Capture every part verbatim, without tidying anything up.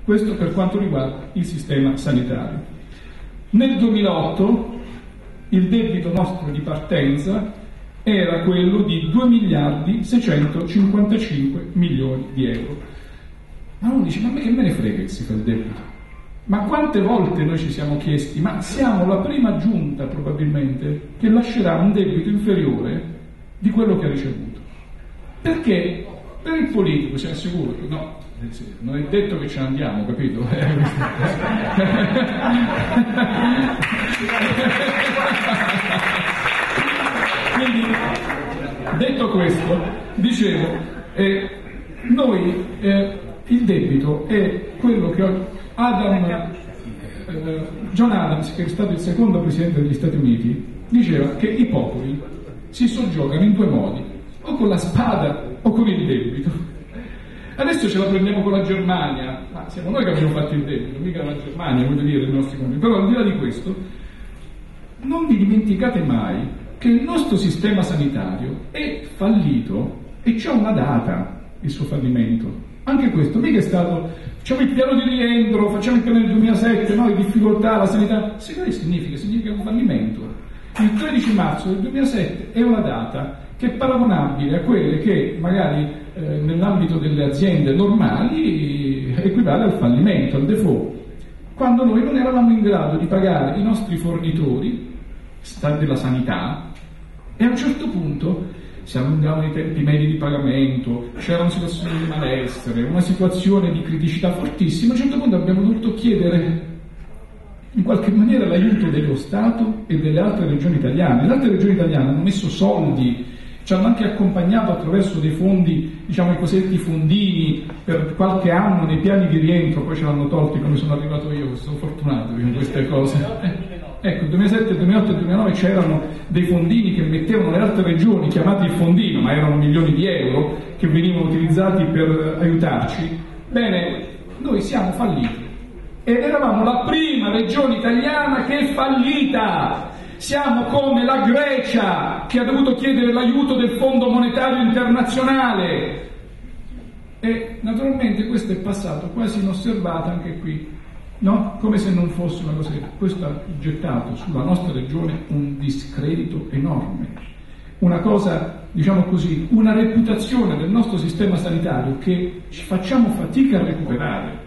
Questo per quanto riguarda il sistema sanitario. Nel duemilaotto il debito nostro di partenza era quello di due miliardi seicentocinquantacinque milioni di euro. Ma uno dice, ma a me che me ne frega che si fa il debito? Ma quante volte noi ci siamo chiesti, ma siamo la prima giunta probabilmente che lascerà un debito inferiore di quello che ha ricevuto? Perché per il politico siamo sicuri, no, non è detto che ce ne andiamo, capito? Quindi, detto questo, dicevo, eh, noi, eh, il debito è quello che Adam, eh, John Adams, che è stato il secondo presidente degli Stati Uniti, diceva che i popoli si soggiogano in due modi, o con la spada o con il debito. Adesso ce la prendiamo con la Germania, ma siamo noi che abbiamo fatto il debito, mica la Germania, voglio dire, i nostri compiti. Però al di là di questo, non vi dimenticate mai che il nostro sistema sanitario è fallito e c'è una data il suo fallimento. Anche questo, mica è stato, facciamo il piano di rientro, facciamo il piano del duemilasette, no, le difficoltà, la sanità. Sai cosa significa? Significa un fallimento. Il tredici marzo del duemilasette è una data che è paragonabile a quelle che magari eh, nell'ambito delle aziende normali equivale al fallimento, al default, quando noi non eravamo in grado di pagare i nostri fornitori della sanità e a un certo punto si allungavano i tempi medi di pagamento, c'era una situazione di malessere, una situazione di criticità fortissima. A un certo punto abbiamo dovuto chiedere in qualche maniera l'aiuto dello Stato e delle altre regioni italiane. Le altre regioni italiane hanno messo soldi, ci hanno anche accompagnato attraverso dei fondi, diciamo i cosiddetti fondini, per qualche anno nei piani di rientro, poi ce l'hanno tolti come sono arrivato io, sono fortunato in queste cose. Ecco, duemilasette, duemilaotto e duemilanove c'erano dei fondini che mettevano le altre regioni, chiamati il fondino, ma erano milioni di euro che venivano utilizzati per aiutarci. Bene, noi siamo falliti ed eravamo la prima regione italiana che è fallita. Siamo come la Grecia che ha dovuto chiedere l'aiuto del Fondo Monetario Internazionale e naturalmente questo è passato quasi inosservato anche qui, no? Come se non fosse una cosa. Questo ha gettato sulla nostra regione un discredito enorme, una cosa, diciamo così, una reputazione del nostro sistema sanitario che ci facciamo fatica a recuperare.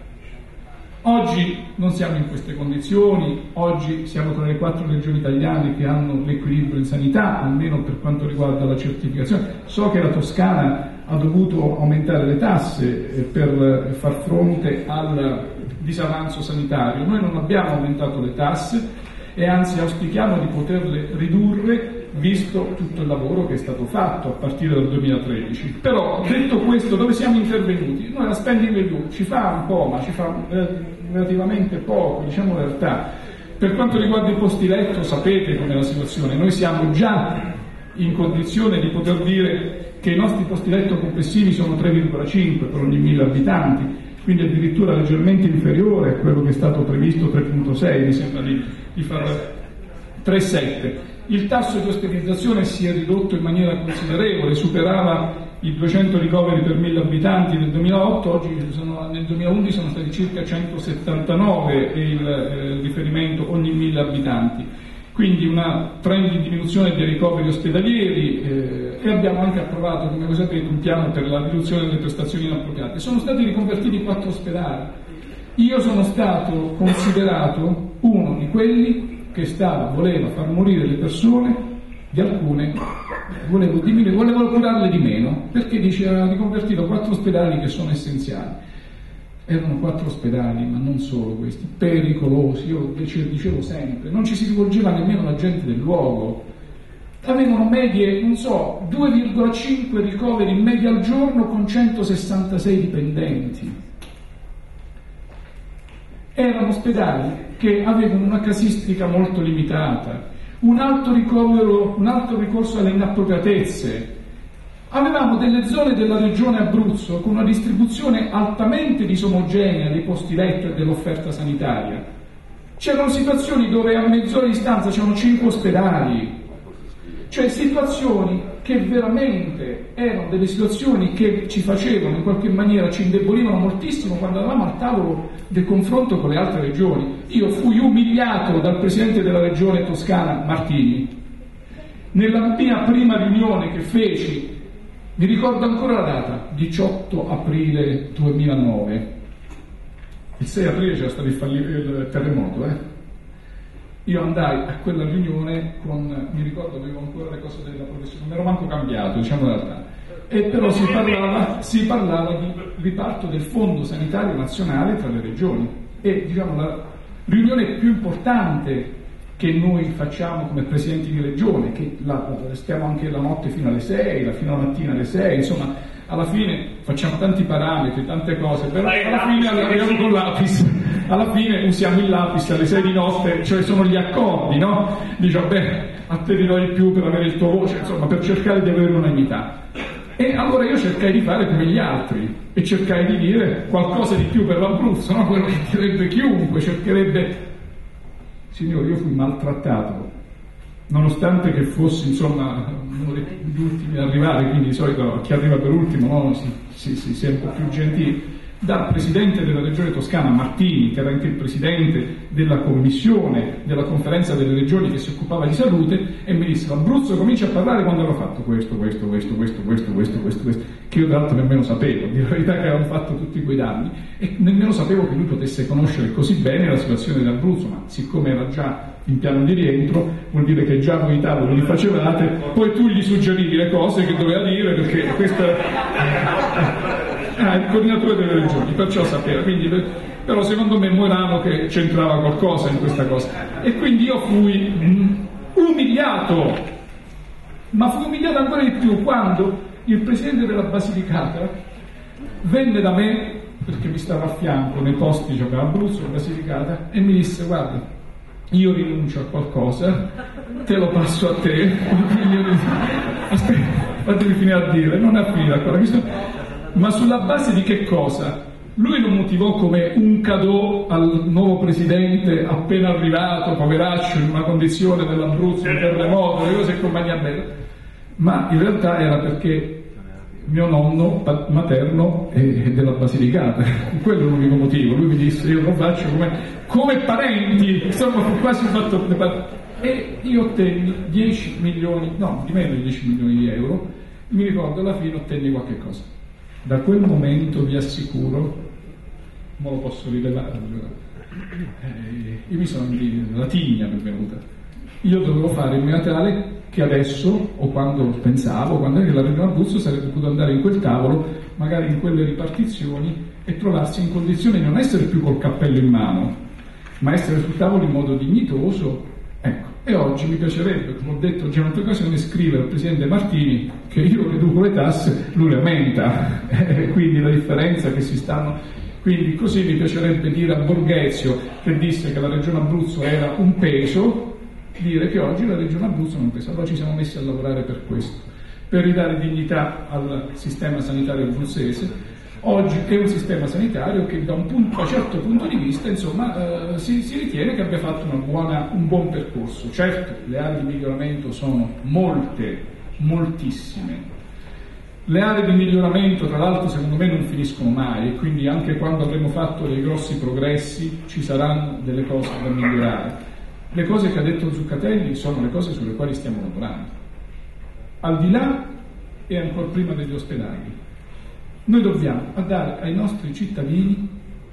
Oggi non siamo in queste condizioni, oggi siamo tra le quattro regioni italiane che hanno l'equilibrio in sanità, almeno per quanto riguarda la certificazione. So che la Toscana ha dovuto aumentare le tasse per far fronte al disavanzo sanitario. Noi non abbiamo aumentato le tasse e anzi auspichiamo di poterle ridurre visto tutto il lavoro che è stato fatto a partire dal duemilatredici. Però, detto questo, dove siamo intervenuti? Noi la spending review ci fa un po', ma ci fa relativamente poco, diciamo la realtà. Per quanto riguarda i posti letto, sapete com'è la situazione, noi siamo già in condizione di poter dire che i nostri posti letto complessivi sono tre virgola cinque per ogni mille abitanti, quindi addirittura leggermente inferiore a quello che è stato previsto, tre virgola sei, mi sembra di, di far tre virgola sette. Il tasso di ospedalizzazione si è ridotto in maniera considerevole, superava i duecento ricoveri per mille abitanti nel duemilaotto, oggi sono, nel duemilaundici sono stati circa centosettantanove il eh, riferimento ogni mille abitanti, quindi una trend di diminuzione dei ricoveri ospedalieri eh, e abbiamo anche approvato, come voi sapete, un piano per la riduzione delle prestazioni inappropriate. Sono stati riconvertiti quattro ospedali. Io sono stato considerato uno di quelli che stava, voleva far morire le persone, di alcune volevo diminuire, volevo curarle di meno, perché diceva riconvertito quattro ospedali che sono essenziali. Erano quattro ospedali, ma non solo questi, pericolosi, io dicevo sempre, non ci si rivolgeva nemmeno la gente del luogo. Avevano medie, non so, due virgola cinque ricoveri in media al giorno con centosessantasei dipendenti. Erano ospedali che avevano una casistica molto limitata, un alto ricovero, un alto ricorso alle inappropriatezze. Avevamo delle zone della regione Abruzzo con una distribuzione altamente disomogenea dei posti letto e dell'offerta sanitaria. C'erano situazioni dove a mezz'ora di distanza c'erano cinque ospedali. cioè situazioni che veramente erano delle situazioni che ci facevano in qualche maniera, ci indebolivano moltissimo quando eravamo al tavolo del confronto con le altre regioni. Io fui umiliato dal presidente della regione toscana Martini. Nella mia prima riunione che feci, mi ricordo ancora la data, diciotto aprile duemilanove, il sei aprile c'era stato il, falli- il terremoto, eh? Io andai a quella riunione con, mi ricordo, avevo ancora le cose della professione, non ero manco cambiato, diciamo la realtà, e però si parlava, si parlava di riparto del Fondo Sanitario Nazionale tra le regioni, e diciamo la riunione più importante che noi facciamo come presidenti di regione, che la, stiamo anche la notte fino alle sei, la fino alla mattina alle sei, insomma, alla fine facciamo tanti parametri, tante cose, però alla fine arriviamo con l'Apis, alla fine usiamo il lapis alle sei di notte, cioè sono gli accordi, no? Dice, vabbè, a te ti do di più per avere il tuo voce, insomma, per cercare di avere unanimità. E allora io cercai di fare come gli altri, e cercai di dire qualcosa di più per l'Abruzzo, no? Quello che direbbe chiunque, cercherebbe... Signore, io fui maltrattato, nonostante che fossi, insomma, uno degli ultimi ad arrivare, quindi di solito chi arriva per ultimo, no, si, si, si, si è un po' più gentili, dal presidente della regione toscana Martini, che era anche il presidente della commissione della conferenza delle regioni che si occupava di salute, e mi disse: l'Abruzzo comincia a parlare quando hanno fatto questo, questo, questo, questo, questo, questo, questo, questo, che io tra l'altro nemmeno sapevo, di verità, che avevano fatto tutti quei danni, e nemmeno sapevo che lui potesse conoscere così bene la situazione dell'Abruzzo, ma siccome era già in piano di rientro, vuol dire che già voi i tavoli li facevate, poi tu gli suggerivi le cose che doveva dire, perché questo ah, il coordinatore delle regioni, perciò sapeva, quindi, però secondo me Morano che c'entrava qualcosa in questa cosa, e quindi io fui mh, umiliato, ma fui umiliato ancora di più quando il presidente della Basilicata venne da me, perché mi stava a fianco nei posti, giocava Abruzzo, Basilicata, e mi disse: guarda, io rinuncio a qualcosa, te lo passo a te. Aspetta, fatemi finire a dire, non è finita ancora, ma sulla base di che cosa? Lui lo motivò come un cadeau al nuovo presidente appena arrivato, poveraccio, in una condizione dell'Abruzzo, un terremoto, le cose e compagnia bella, ma in realtà era perché mio nonno materno è della Basilicata, quello è l'unico motivo. Lui mi disse: io lo faccio come, come parenti, insomma, quasi fatto, e io ottenni dieci milioni, no, di meno di dieci milioni di euro, mi ricordo alla fine ottenni qualche cosa. Da quel momento vi assicuro, ma lo posso rilevare, eh, io mi sono di la tigna mi è venuta. Io dovevo fare in maniera tale che adesso, o quando pensavo, quando è che la regione Abruzzo sarebbe potuto andare in quel tavolo, magari in quelle ripartizioni, e trovarsi in condizione di non essere più col cappello in mano, ma essere sul tavolo in modo dignitoso. Ecco, e oggi mi piacerebbe, come ho detto già in un'altra occasione, scrivere al presidente Martini che io riduco le tasse, lui le aumenta, quindi la differenza che si stanno... Quindi così mi piacerebbe dire a Borghezio, che disse che la regione Abruzzo era un peso, dire che oggi la regione Abruzzo non pesa. Allora ci siamo messi a lavorare per questo, per ridare dignità al sistema sanitario abruzzese. Oggi è un sistema sanitario che da un, punto, da un certo punto di vista, insomma, eh, si, si ritiene che abbia fatto una buona, un buon percorso. Certo, le aree di miglioramento sono molte, moltissime. Le aree di miglioramento, tra l'altro, secondo me non finiscono mai, e quindi anche quando avremo fatto dei grossi progressi ci saranno delle cose da migliorare. Le cose che ha detto Zuccatelli sono le cose sulle quali stiamo lavorando. Al di là e ancora prima degli ospedali, noi dobbiamo dare ai nostri cittadini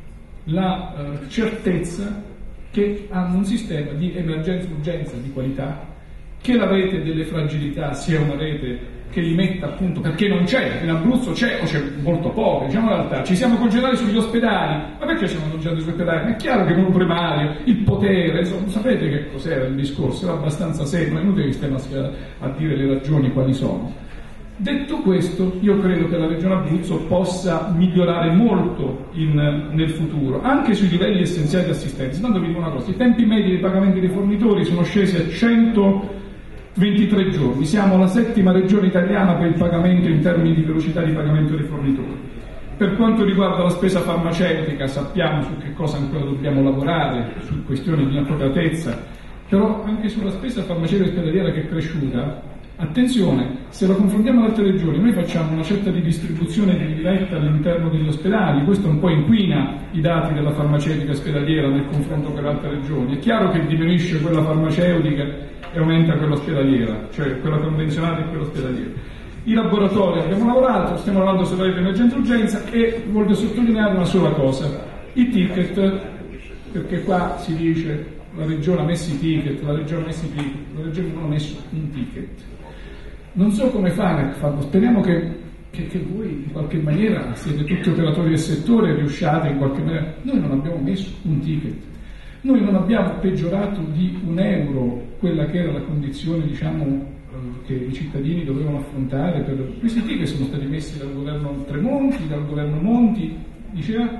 la uh, certezza che hanno un sistema di emergenza-urgenza di qualità, che la rete delle fragilità sia una rete che li metta appunto, perché non c'è, in Abruzzo c'è o c'è molto poco, diciamo la realtà. Ci siamo concentrati sugli ospedali, ma perché siamo concentrati sugli ospedali? Ma è chiaro che non primario, il potere, insomma, sapete che cos'era il discorso, era abbastanza serio, non è inutile che stiamo a, a dire le ragioni quali sono. Detto questo, io credo che la regione Abruzzo possa migliorare molto in, nel futuro, anche sui livelli essenziali di assistenza. Tanto vi dico una cosa, i tempi medi dei pagamenti dei fornitori sono scesi a centoventitré giorni, siamo la settima regione italiana per il pagamento in termini di velocità di pagamento dei fornitori. Per quanto riguarda la spesa farmaceutica, sappiamo su che cosa ancora dobbiamo lavorare, su questioni di inappropriatezza, però anche sulla spesa farmaceutica ospedaliera, che è cresciuta, Attenzione, se lo confrontiamo con altre regioni, noi facciamo una certa di distribuzione diretta all'interno degli ospedali, questo un po' inquina i dati della farmaceutica ospedaliera nel confronto con altre regioni. È chiaro che diminuisce quella farmaceutica e aumenta quella ospedaliera, cioè quella convenzionata e quella ospedaliera. I laboratori abbiamo lavorato, stiamo lavorando sulla rete emergenza urgenza e voglio sottolineare una sola cosa, i ticket, perché qua si dice la regione ha messo i ticket, la regione ha messo i ticket, la regione non ha messo un ticket. Non so come fare a farlo, speriamo che, che, che voi in qualche maniera siete tutti operatori del settore e riusciate in qualche maniera. Noi non abbiamo messo un ticket, noi non abbiamo peggiorato di un euro quella che era la condizione, diciamo, che i cittadini dovevano affrontare. Per... Questi ticket sono stati messi dal governo Tremonti, dal governo Monti, diceva?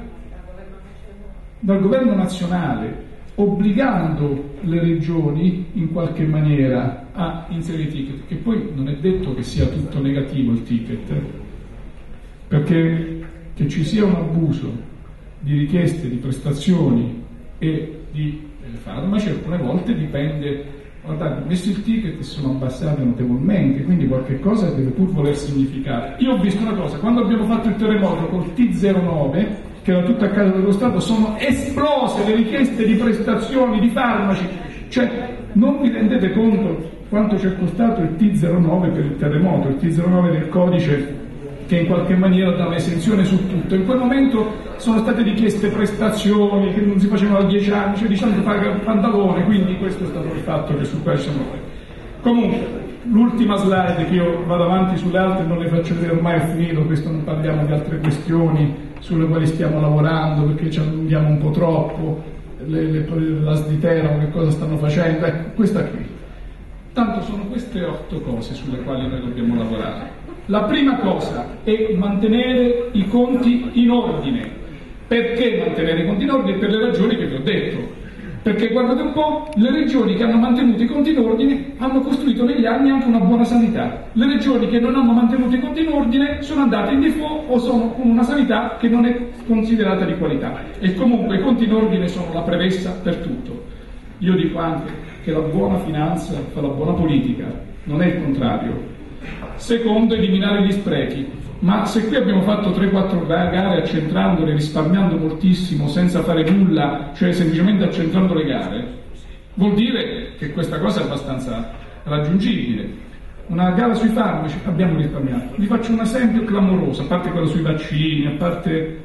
Dal governo nazionale, obbligando le regioni in qualche maniera a inserire i ticket, che poi non è detto che sia tutto negativo il ticket, perché che ci sia un abuso di richieste di prestazioni e di eh, farmaci alcune volte dipende, guardate, messo il ticket e sono abbassate notevolmente, quindi qualche cosa deve pur voler significare. Io ho visto una cosa, quando abbiamo fatto il terremoto col T zero nove, che era tutta a casa dello Stato, sono esplose le richieste di prestazioni, di farmaci, cioè non vi rendete conto quanto ci è costato il T zero nove per il terremoto, il T zero nove del codice che in qualche maniera dà un'esenzione su tutto. In quel momento sono state richieste prestazioni che non si facevano da dieci anni, cioè diciamo paga il pantalone, quindi questo è stato il fatto che su questo siamo noi. Comunque, l'ultima slide, che io vado avanti sulle altre, non le faccio vedere, ormai è finito, questo non parliamo di altre questioni sulle quali stiamo lavorando perché ci allunghiamo un po' troppo, le, le, la Sditera che cosa stanno facendo, ecco, questa qui. Tanto sono queste otto cose sulle quali noi dobbiamo lavorare. La prima cosa è mantenere i conti in ordine. Perché mantenere i conti in ordine? Per le ragioni che vi ho detto. Perché guardate un po', le regioni che hanno mantenuto i conti in ordine hanno costruito negli anni anche una buona sanità. Le regioni che non hanno mantenuto i conti in ordine sono andate in default o sono con una sanità che non è considerata di qualità. E comunque i conti in ordine sono la premessa per tutto. Io dico anche che la buona finanza fa la buona politica, non è il contrario. Secondo, eliminare gli sprechi. Ma se qui abbiamo fatto tre quattro gare accentrandole, risparmiando moltissimo, senza fare nulla, cioè semplicemente accentrando le gare, vuol dire che questa cosa è abbastanza raggiungibile. Una gara sui farmaci abbiamo risparmiato. Vi faccio un esempio clamoroso, a parte quello sui vaccini, a parte...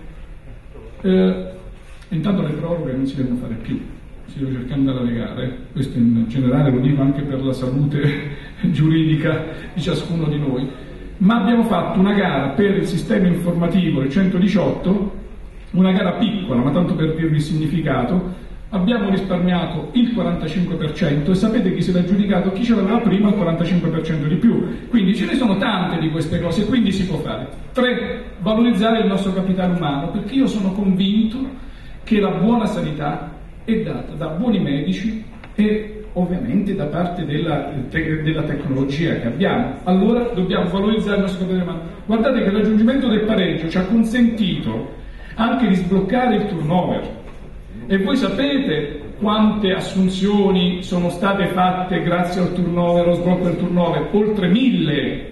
Eh, intanto le proroghe non si devono fare più, si deve cercare di andare alle gare, questo in generale lo dico anche per la salute giuridica di ciascuno di noi. Ma abbiamo fatto una gara per il sistema informativo, il centodiciotto, una gara piccola, ma tanto per dirvi il significato, abbiamo risparmiato il quarantacinque per cento e sapete chi se l'ha aggiudicato? Chi ce l'aveva prima il quarantacinque per cento di più. Quindi ce ne sono tante di queste cose, quindi si può fare. Tre, valorizzare il nostro capitale umano, perché io sono convinto che la buona sanità è data da buoni medici e ovviamente da parte della, te, della tecnologia che abbiamo. Allora dobbiamo valorizzare il nostro capitale umano. Guardate che il raggiungimento del pareggio ci ha consentito anche di sbloccare il turnover. E voi sapete quante assunzioni sono state fatte grazie al turnover, allo sblocco del turnover? Oltre mille,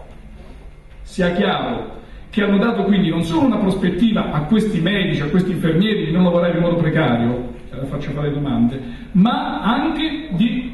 sia chiaro, che hanno dato quindi non solo una prospettiva a questi medici, a questi infermieri di non lavorare in modo precario, eh, faccio fare domande, ma anche di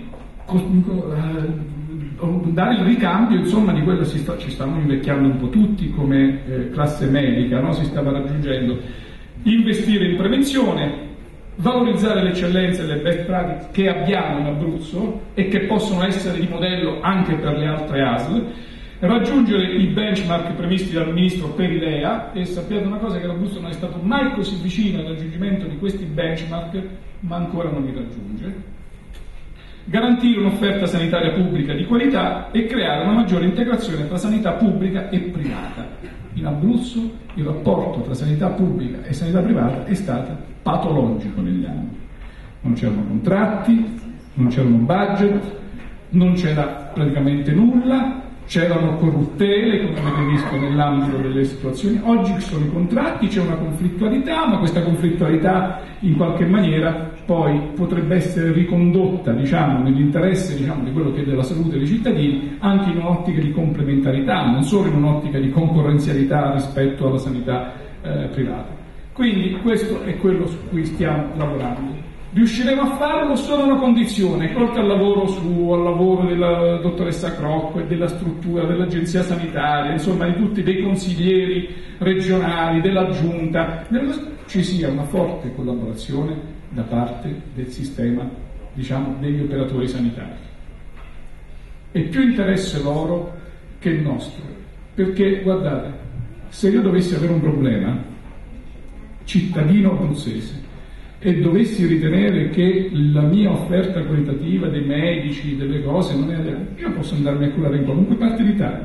uh, dare il ricambio, insomma, di quello si sta, ci stanno invecchiando un po' tutti come eh, classe medica, no? Si stava raggiungendo. Investire in prevenzione, valorizzare le eccellenze e le best practice che abbiamo in Abruzzo e che possono essere di modello anche per le altre A S L, raggiungere i benchmark previsti dal Ministro per I L E A, e sappiate una cosa, che l'Abruzzo non è stato mai così vicino al raggiungimento di questi benchmark, ma ancora non li raggiunge, garantire un'offerta sanitaria pubblica di qualità e creare una maggiore integrazione tra sanità pubblica e privata. In Abruzzo il rapporto tra sanità pubblica e sanità privata è stato patologico negli anni. Non c'erano contratti, non c'erano budget, non c'era praticamente nulla, c'erano corruttele, come avete visto nell'ambito delle situazioni, oggi ci sono i contratti, c'è una conflittualità, ma questa conflittualità in qualche maniera poi potrebbe essere ricondotta, diciamo, nell'interesse, diciamo, di quello che è della salute dei cittadini, anche in un'ottica di complementarità, non solo in un'ottica di concorrenzialità rispetto alla sanità eh, privata. Quindi questo è quello su cui stiamo lavorando. Riusciremo a farlo solo a una condizione, oltre al lavoro, su, al lavoro della dottoressa Crocco e della struttura dell'agenzia sanitaria, insomma di tutti dei consiglieri regionali, della giunta, ci sia una forte collaborazione da parte del sistema, diciamo, degli operatori sanitari. È più interesse loro che il nostro, perché guardate, se io dovessi avere un problema, cittadino abruzzese, e dovessi ritenere che la mia offerta qualitativa dei medici, delle cose, non è adeguata, io posso andarmi a curare in qualunque parte d'Italia.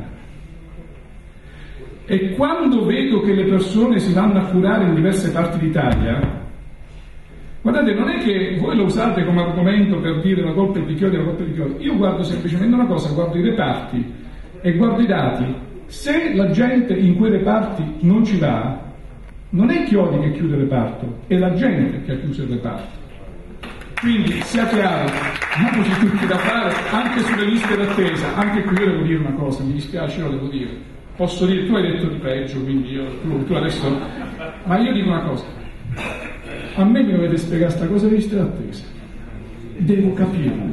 E quando vedo che le persone si vanno a curare in diverse parti d'Italia, guardate, non è che voi lo usate come argomento per dire la colpa è di Chiodi, la colpa è di Chiodi. Io guardo semplicemente una cosa, guardo i reparti e guardo i dati. Se la gente in quei reparti non ci va, non è Chiodi che chiude il reparto, è la gente che ha chiuso il reparto. Quindi sia chiaro, diamoci tutti da fare anche sulle liste d'attesa. Anche qui io devo dire una cosa, mi dispiace, io lo devo dire. Posso dire, tu hai detto di peggio, quindi io, tu, tu adesso... Ma io dico una cosa, a me mi dovete spiegare questa cosa delle liste d'attesa. Devo capirlo.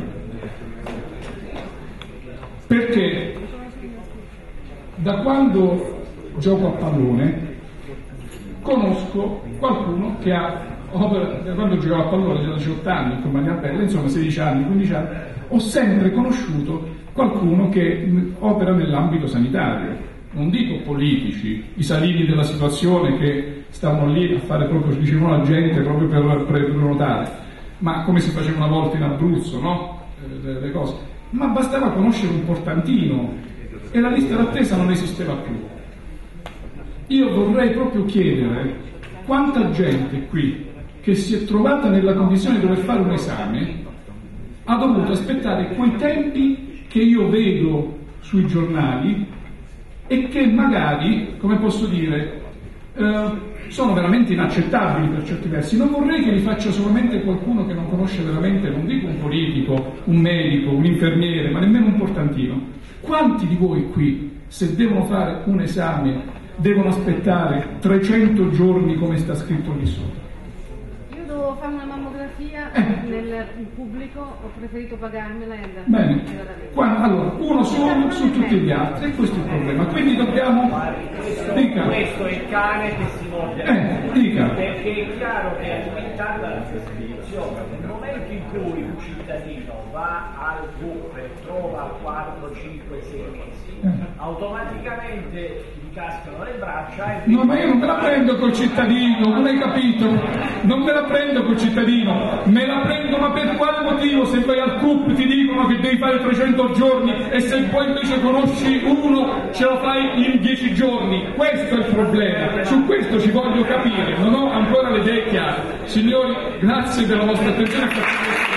Perché da quando gioco a pallone conosco qualcuno che ha opera, da quando giocavo a pallone, da diciotto anni, con Magna Bella, insomma sedici anni, quindici anni, ho sempre conosciuto qualcuno che opera nell'ambito sanitario, non dico politici, i salini della situazione che stavano lì a fare proprio, dicevano la gente proprio per prenotare, ma come si faceva una volta in Abruzzo, no? Le, le cose. Ma bastava conoscere un portantino e la lista d'attesa non esisteva più. Io vorrei proprio chiedere quanta gente qui che si è trovata nella condizione di dover fare un esame ha dovuto aspettare quei tempi che io vedo sui giornali e che magari, come posso dire, eh, sono veramente inaccettabili per certi versi. Non vorrei che li faccia solamente qualcuno che non conosce veramente, non dico un politico, un medico, un infermiere, ma nemmeno un portantino. Quanti di voi qui, se devono fare un esame, devono aspettare trecento giorni come sta scritto lì sopra? Io devo fare una mammografia eh. nel pubblico, ho preferito pagarmela e andare. Bene, Qua, allora, uno solo su tutti gli altri, e questo è il problema. Quindi dobbiamo... Questo, dica. questo è il cane che si morde. Eh, dica. Perché è chiaro che è alimentata la prescrizione. Nel momento in cui un cittadino va al G U P e trova quattro, cinque, sei mesi, eh. automaticamente gli cascano le braccia e... No, ma io non me la prendo col cittadino, non hai capito? Non me la prendo col cittadino, me la prendo, ma per quale motivo? Se vai al C U P ti dicono che devi fare trecento giorni e se poi invece conosci uno ce lo fai in dieci giorni. Questo è il problema, su questo ci voglio capire, non ho ancora le idee chiare. Signori, grazie della vostra attenzione.